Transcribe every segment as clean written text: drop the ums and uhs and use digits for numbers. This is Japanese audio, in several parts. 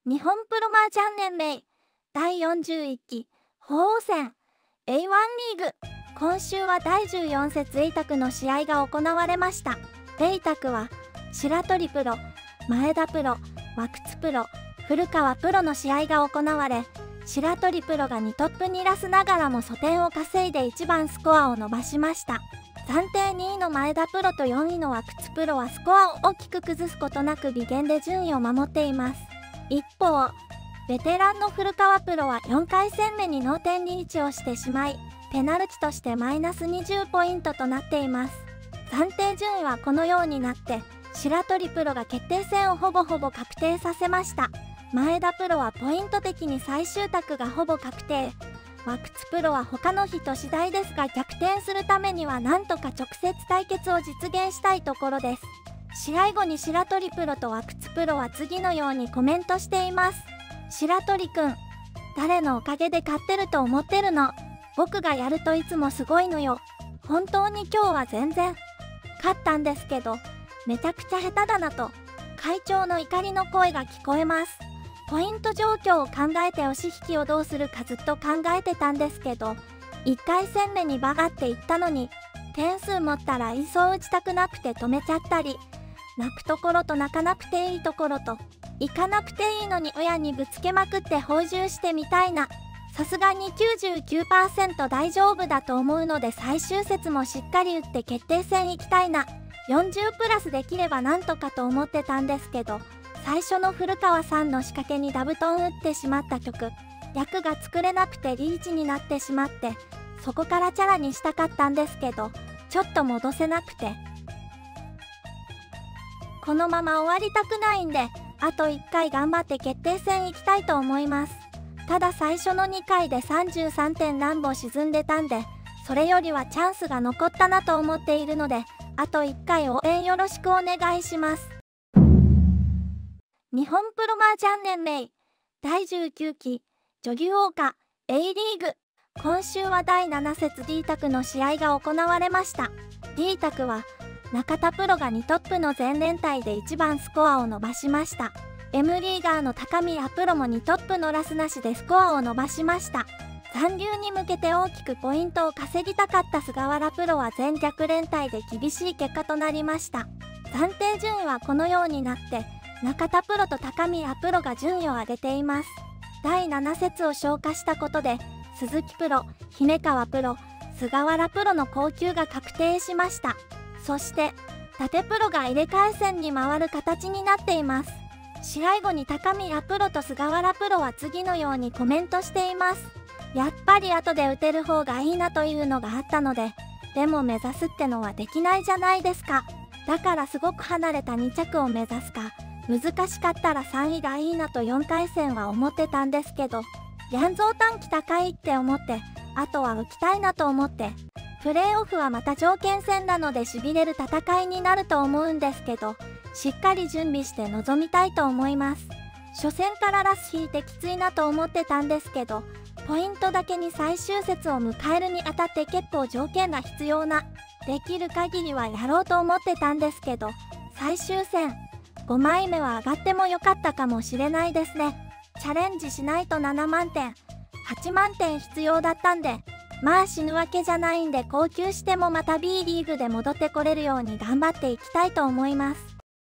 日本プロ麻雀連盟第41期鳳凰戦 A1 リーグ、今週は第14節エイタクの試合が行われました。エイタクは白鳥プロ、前田プロ、和久津プロ、古川プロの試合が行われ、白鳥プロが2トップにラスながらも素点を稼いで1番スコアを伸ばしました。暫定2位の前田プロと4位の和久津プロはスコアを大きく崩すことなく微減で順位を守っています。一方、ベテランの古川プロは4回戦目に脳天リーチをしてしまい、ペナルティとしてマイナス20ポイントとなっています。暫定順位はこのようになって、白鳥プロが決定戦をほぼ確定させました。前田プロはポイント的に最終卓がほぼ確定。和久津プロは他の人次第ですが逆転するためにはなんとか直接対決を実現したいところです。試合後に白鳥プロと和久津プロは次のようにコメントしています。白鳥くん、誰のおかげで勝ってると思ってるの？僕がやるといつもすごいのよ。本当に今日は全然勝ったんですけど、めちゃくちゃ下手だなと会長の怒りの声が聞こえます。ポイント状況を考えて押し引きをどうするかずっと考えてたんですけど、1回戦目にバガっていったのに、点数持ったらいそう打ちたくなくて止めちゃったり、泣くところと泣かなくていいところと、行かなくていいのに親にぶつけまくって放獣してみたいな。さすがに 99% 大丈夫だと思うので最終節もしっかり打って決定戦行きたいな。40プラスできればなんとかと思ってたんですけど、最初の古川さんの仕掛けにダブトン打ってしまった曲、役が作れなくてリーチになってしまって、そこからチャラにしたかったんですけど、ちょっと戻せなくて。このまま終わりたくないんで、あと1回頑張って決定戦行きたいと思います。ただ最初の2回で33点何本沈んでたんで、それよりはチャンスが残ったなと思っているので、あと1回応援よろしくお願いします。日本プロ麻雀連盟第19期女流王家 A リーグ、今週は第7節 D 卓の試合が行われました。 D 卓は中田プロが2トップの全連帯で1番スコアを伸ばしました。 M リーガーの高宮プロも2トップのラスなしでスコアを伸ばしました。残留に向けて大きくポイントを稼ぎたかった菅原プロは全逆連帯で厳しい結果となりました。暫定順位はこのようになって中田プロと高宮プロが順位を上げています。第7節を消化したことで鈴木プロ、姫川プロ、菅原プロの降級が確定しました。そして伊達プロが入れ替え戦に回る形になっています。試合後に高宮プロと菅原プロは次のようにコメントしています。やっぱり後で打てる方がいいなというのがあったので、でも目指すってのはできないじゃないですか。だからすごく離れた2着を目指すか、難しかったら3位がいいなと4回戦は思ってたんですけど、ヤンゾー短期高いって思って、あとは浮きたいなと思って、プレーオフはまた条件戦なので痺れる戦いになると思うんですけど、しっかり準備して臨みたいと思います。初戦からラス引いてきついなと思ってたんですけど、ポイントだけに最終節を迎えるにあたって結構条件が必要な、できる限りはやろうと思ってたんですけど、最終戦5枚目は上がってもよかったかもしれないですね。チャレンジしないと7万点、8万点必要だったんで、まあ死ぬわけじゃないんで降級してもまた B リーグで戻ってこれるように頑張っていきたいと思います。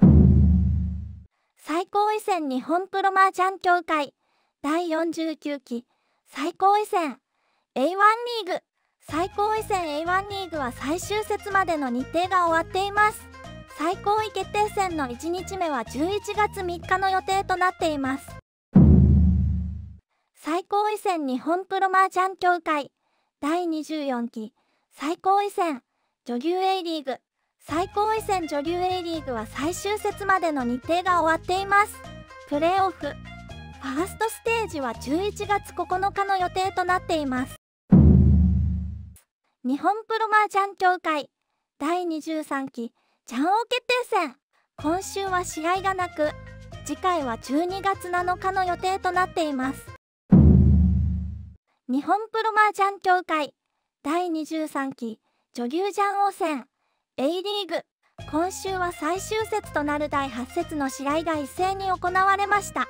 最高位戦日本プロ麻雀協会第49期最高位戦 A1 リーグ、最高位戦 A1 リーグは最終節までの日程が終わっています。最高位決定戦の1日目は11月3日の予定となっています。最高位戦日本プロ麻雀協会第24期最高位戦女流 A リーグ、最高位戦女流 A リーグは最終節までの日程が終わっています。プレーオフファーストステージは11月9日の予定となっています。日本プロ麻雀協会第23期雀王決定戦、今週は試合がなく、次回は12月7日の予定となっています。日本プロ麻雀協会第23期女流雀王戦 A リーグ、今週は最終節となる第8節の試合が一斉に行われました。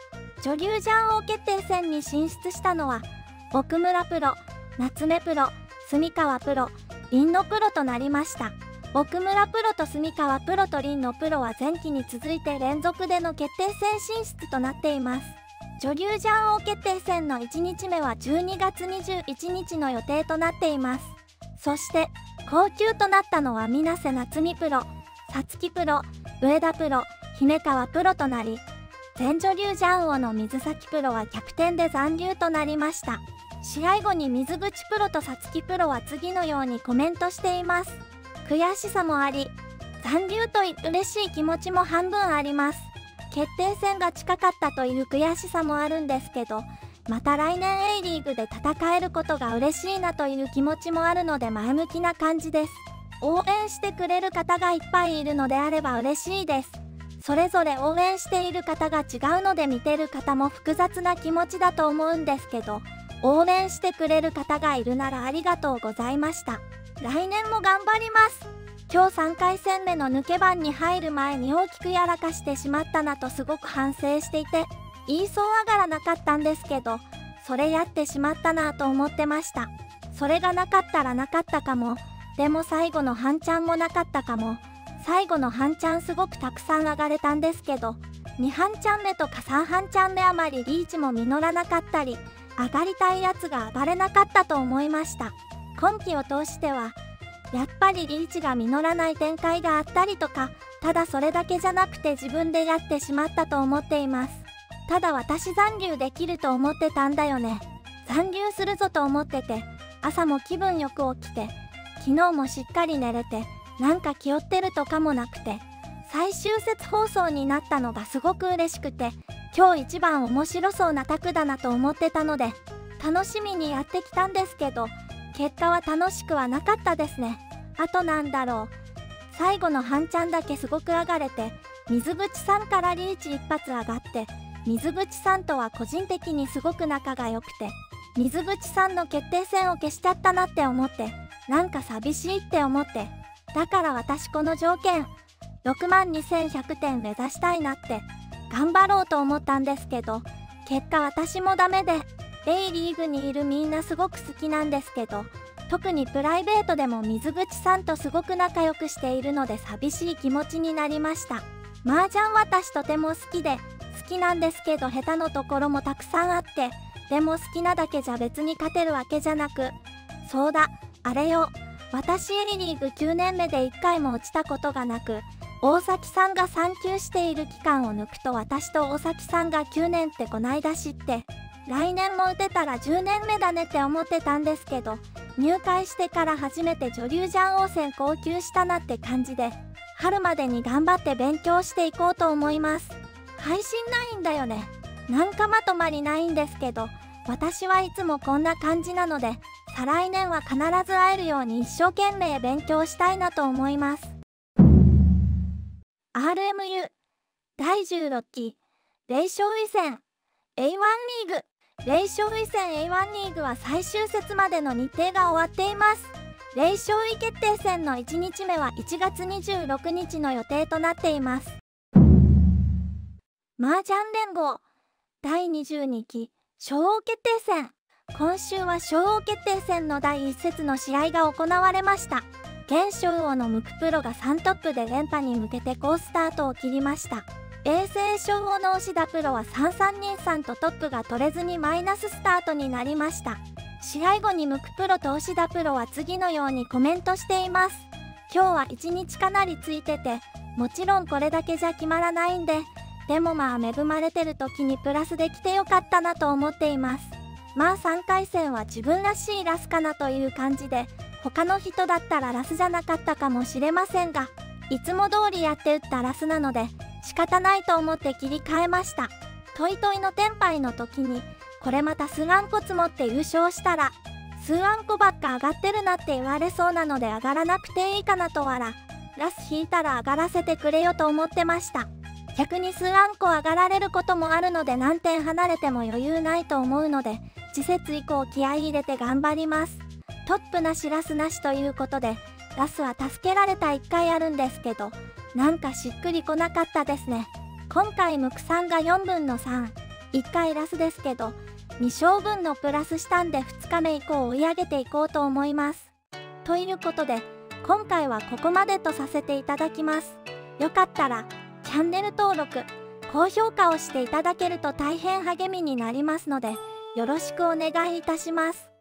女流ジャン王決定戦に進出したのは奥村プロ、夏目プロ、住川プロ、凛のプロとなりました。奥村プロと住川プロと凛のプロは前期に続いて連続での決定戦進出となっています。女流ジャン王決定戦の1日目は12月21日の予定となっています。そして降級となったのは水瀬夏美プロ、さつきプロ、上田プロ、姫川プロとなり、前女流ジャン王の水崎プロはキャプテンで残留となりました。試合後に水口プロとさつきプロは次のようにコメントしています。悔しさもあり、残留と嬉しい気持ちも半分あります。決定戦が近かったという悔しさもあるんですけど、また来年 A リーグで戦えることが嬉しいなという気持ちもあるので前向きな感じです。応援してくれる方がいっぱいいるのであれば嬉しいです。それぞれ応援している方が違うので見てる方も複雑な気持ちだと思うんですけど、応援してくれる方がいるならありがとうございました。来年も頑張ります。今日3回戦目の抜け番に入る前に大きくやらかしてしまったなとすごく反省していて、言いそう上がらなかったんですけど、それやってしまったなと思ってました。それがなかったらなかったかも。でも最後の半チャンもなかったかも。最後の半チャンすごくたくさん上がれたんですけど、2半チャン目とか3半チャン目あまりリーチも実らなかったり、上がりたいやつが上がれなかったと思いました。今季を通しては、やっぱりリーチが実らない展開があったりとか、ただそれだけじゃなくて自分でやってしまったと思っています。ただ私残留できると思ってたんだよね。残留するぞと思ってて、朝も気分よく起きて、昨日もしっかり寝れて、なんか気負ってるとかもなくて、最終節放送になったのがすごく嬉しくて、今日一番面白そうなタクだなと思ってたので、楽しみにやってきたんですけど、結果は楽しくはなかったですね。あとなんだろう。最後の半チャンだけすごく上がれて、水口さんからリーチ一発上がって、水口さんとは個人的にすごく仲が良くて、水口さんの決定戦を消しちゃったなって思って、なんか寂しいって思って、だから私この条件、62,100点目指したいなって頑張ろうと思ったんですけど、結果私もダメで、A リーグにいるみんなすごく好きなんですけど、特にプライベートでも水口さんとすごく仲良くしているので寂しい気持ちになりました。麻雀私とても好きで、好きなんですけど下手のところもたくさんあって、でも好きなだけじゃ別に勝てるわけじゃなく、そうだ、あれよ、私 A リーグ9年目で1回も落ちたことがなく、大崎さんが産休している期間を抜くと私と大崎さんが9年ってこないだ知って、来年も打てたら10年目だねって思ってたんですけど、入会してから初めて女流ジャン王戦降級したなって感じで、春までに頑張って勉強していこうと思います。配信ないんだよね。なんかまとまりないんですけど、私はいつもこんな感じなので、再来年は必ず会えるように一生懸命勉強したいなと思います。RMU 第16期霊障以戦 A1 リーグ霊障以戦 A1 リーグは最終節までの日程が終わっています。霊障位決定戦の1日目は1月26日の予定となっています。麻雀連合第22期将王決定戦、今週は将王決定戦の第1節の試合が行われました。現将王のムクプロが3トップで連覇に向けて好スタートを切りました。衛星将王の押田プロは3-3-2-3とトップが取れずにマイナススタートになりました。試合後にムクプロと押田プロは次のようにコメントしています。今日は1日かなりついてて、もちろんこれだけじゃ決まらないんで、でもまあ恵まれてる時にプラスできてよかったなと思っています。まあ3回戦は自分らしいラスかなという感じで、他の人だったらラスじゃなかったかもしれませんが、いつも通りやって打ったラスなので仕方ないと思って切り替えました。トイトイのテンパイの時に、これまた数あんこ積もって優勝したら、数あんこばっか上がってるなって言われそうなので上がらなくていいかなとラス引いたら上がらせてくれよと思ってました。逆に数あんこ上がられることもあるので何点離れても余裕ないと思うので、次節以降気合い入れて頑張ります。トップなしラスなしということで、ラスは助けられた1回あるんですけど、なんかしっくりこなかったですね。今回ムクさんが4分の3、 1回ラスですけど、2勝分のプラスしたんで2日目以降追い上げていこうと思います。ということで、今回はここまでとさせていただきます。よかったら、チャンネル登録、高評価をしていただけると大変励みになりますので、よろしくお願いいたします。